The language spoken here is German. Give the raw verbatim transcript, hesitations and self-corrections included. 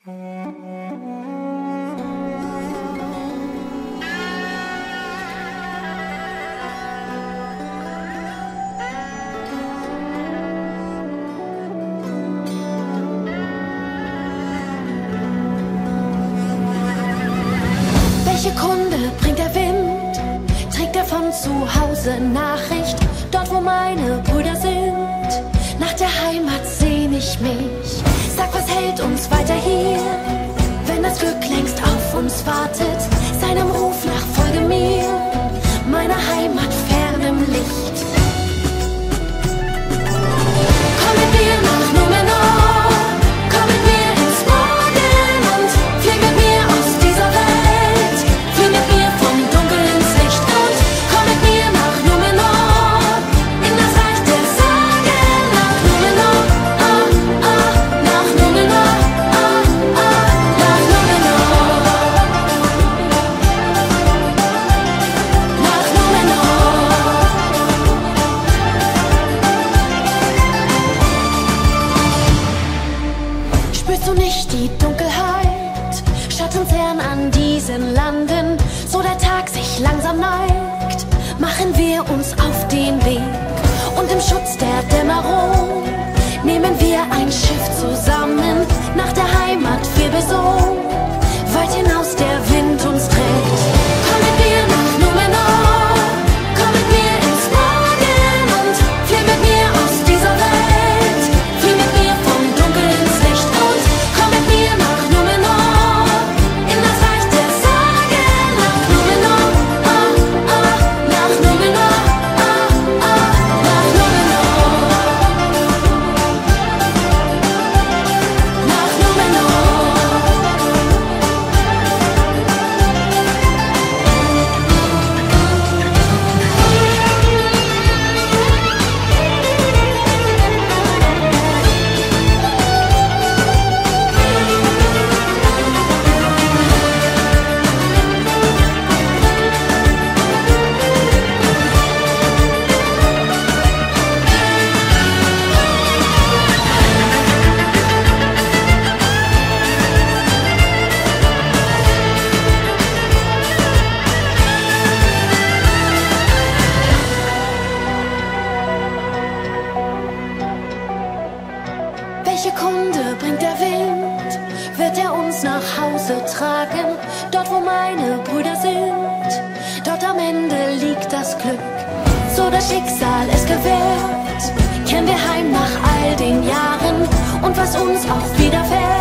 Welche Kunde bringt der Wind? Trägt er von zu Hause Nachricht? Dort, wo meine Brüder sind. Nach der Heimat sehn ich mich. Sag, was hält uns weiter hier? Wenn das Glück längst auf uns wartet, seinem Ruf nach folge mir, meine Heimat fern im Licht. Komm mit mir nach Numenor, komm mit mir ins Morgenland, flieg mit mir aus dieser Welt, flieg mit mir vom Dunkel ins Licht und komm mit mir nach Numenor, in das Reich der Sagen, nach Numenor, ah, ah, nach Numenor, ah, ah, nach Numenor, nach Numenor. Spürst du nicht die Dunkelheit? Schattenzern an diesen Landen, so der Tag sich langsam neigt, machen wir uns auf den Weg. Und im Schutz der Dämmerung nehmen wir ein Schiff zusammen, nach der Heimat wir besonnen, weit hinaus der Wind uns trägt. Komm mit mir nach Numenor, komm mit mir ins Morgenland, flieg mit mir aus dieser Welt, flieg mit mir vom Dunkel ins Licht und komm mit mir nach Numenor, in das Reich der Sagen, nach Numenor, ah, ah, nach Numenor, ah, ah, nach Numenor, nach Numenor. Welche Kunde bringt der Wind? Wird er uns nach Hause tragen? Dort, wo meine Brüder sind, dort am Ende liegt das Glück. So das Schicksal es gewährt, kehren wir heim nach all den Jahren und was uns auch widerfährt.